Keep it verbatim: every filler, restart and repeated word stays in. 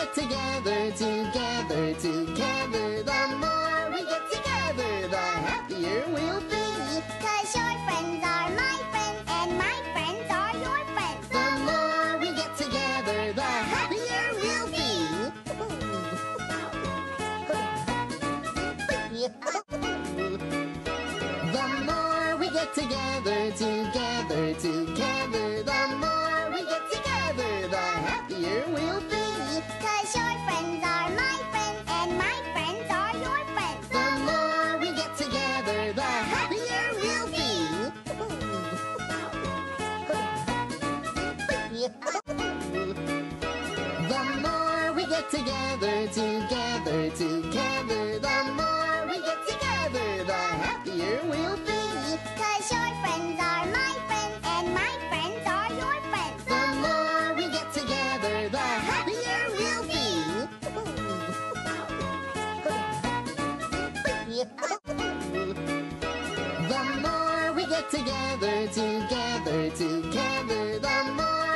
get together, together, together, the more we get together, the happier we'll be. 'Cause your friends are my friends, and my friends are your friends. The more we get together, the happier we'll be. The more we get together, together, together, the more we get together, the happier we'll be. 'Cause your friends are my friends, and my friends are your friends. The more we get together, the happier we'll be. The more we get together, together, together, the more we get together, the happier we'll be. 'Cause your friends are my friends, and my friends are your friends. The more we get together, the happier we'll be. The more we get together, together, together, the more